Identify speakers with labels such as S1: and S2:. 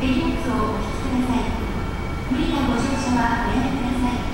S1: 手荷物をお引きください。無理なご乗車はおやめください。